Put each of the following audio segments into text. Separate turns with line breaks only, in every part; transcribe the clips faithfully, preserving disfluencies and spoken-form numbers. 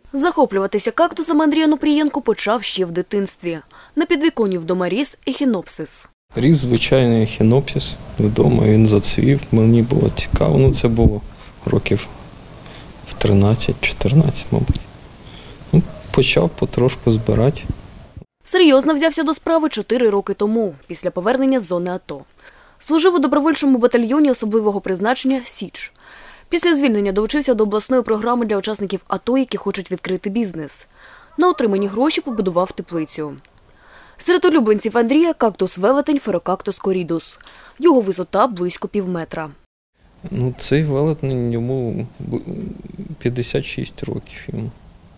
Захоплюватися кактусами Андрій Онопрієнко почав ще в дитинстві. На підвіконні вдома ріс ехінопсис.
Ріс звичайний ехінопсис вдома, він зацвів, мені було цікаво. Ну, це було років в тринадцять-чотирнадцять, мабуть. Ну, почав потрошку збирати.
Серйозно взявся до справи чотири роки тому, після повернення з зони АТО. Служив у добровольчому батальйоні особливого призначення «Січ». Після звільнення долучився до обласної програми для учасників АТО, які хочуть відкрити бізнес. На отримані гроші побудував теплицю. Серед улюбленців Андрія – кактус велетень Ферокактус корідус. Його висота близько півметра.
Ну, цей велетень, йому п'ятдесят шість років йому.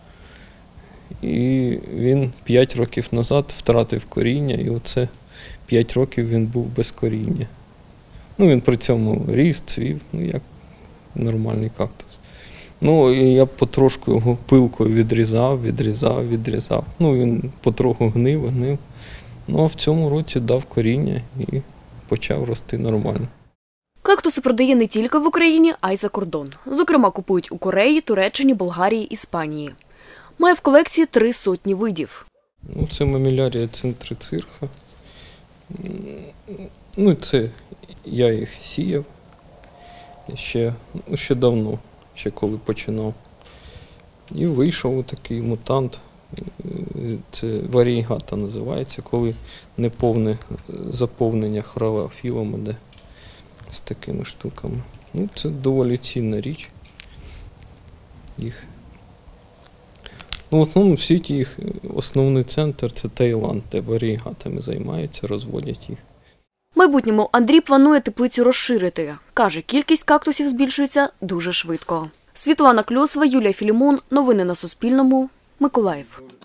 І він п'ять років назад втратив коріння, і оце п'ять років він був без коріння. Ну, він при цьому ріс, цвів, ну, як нормальний кактус. Ну, і я потрошку його пилкою відрізав, відрізав, відрізав. Ну, він потроху гнив, гнив. Ну, а в цьому році дав коріння і почав рости нормально.
Кактуси продає не тільки в Україні, а й за кордон. Зокрема, купують у Кореї, Туреччині, Болгарії, Іспанії. Має в колекції три сотні видів.
Ну, це мамілярія центрицирха. Ну, це я їх сіяв ще, ну, ще давно, ще коли починав. І вийшов такий мутант, це варієгата називається, коли неповне заповнення хлорофілом іде з такими штуками. Ну, це доволі цінна річ. Їх. Ну, в основному в світі їх основний центр – це Таїланд, де варієгатами займаються, розводять їх.
В майбутньому Андрій планує теплицю розширити. Каже, кількість кактусів збільшується дуже швидко. Світлана Кльосова, Юлія Філімон. Новини на Суспільному. Миколаїв.